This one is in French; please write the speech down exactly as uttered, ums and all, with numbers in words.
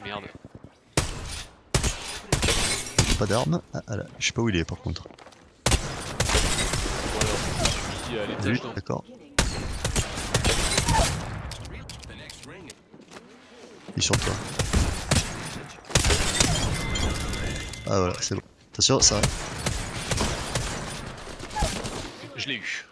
Merde. Pas d'armes. Ah, ah là, je sais pas où il est par contre. Bon alors, je suis à l'étage d'en. D'accord. Il est sur toi. Ah voilà, c'est bon. T'es sûr, ça? Je l'ai eu.